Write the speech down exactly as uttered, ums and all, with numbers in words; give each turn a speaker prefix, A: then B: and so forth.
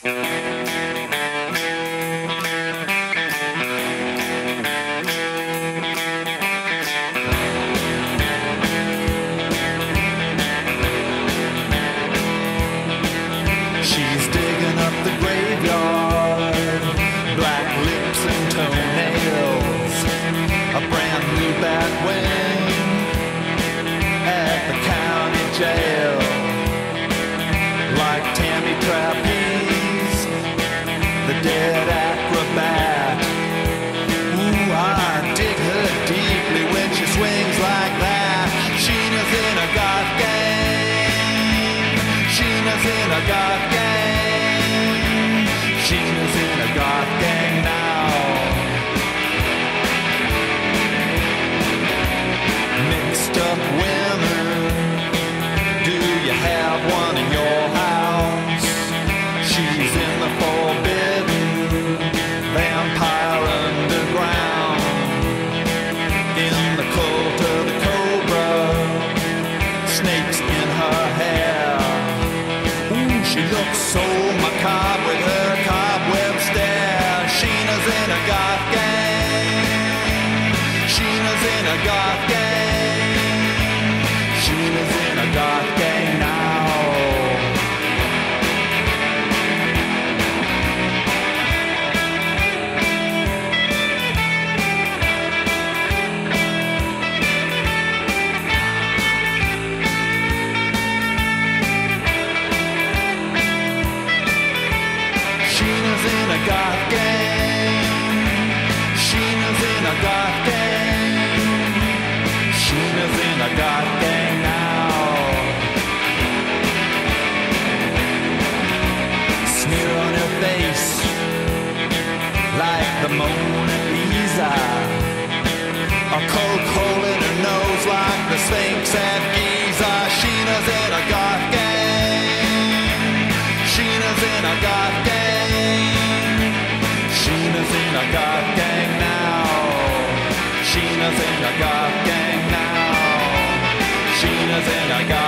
A: She's digging up the graveyard, black lips and toenails, a brand new bat wing at the county jail. Like Tammy trapeze, the dead acrobat. Ooh, I dig her deeply when she swings like that. Sheena's in a goth gang. Sheena's in a goth gang. Sheena's in a goth gang now. Mixed up women, do you have one in your house? She's in the forbidden vampire underground, in the cult of the cobra, snakes in her hair. Ooh, she looks so macabre with her cobweb stare. Sheena's in a goth gang. Sheena's in a goth gang. Sheena's in a goth gang now. Sheena's in a goth gang. Sheena's in a goth gang. Sheena's in a goth gang now. Sneer on her face like the Mona Lisa, a coke hole in her nose like the spinx at Giza. Sheena's in a goth gang. Sheena's in a goth gang. Sheena's in a goth gang now. Sheena's in a goth gang now. Sheena's in a goth